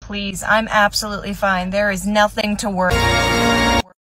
please. I'm absolutely fine. There is nothing to worry.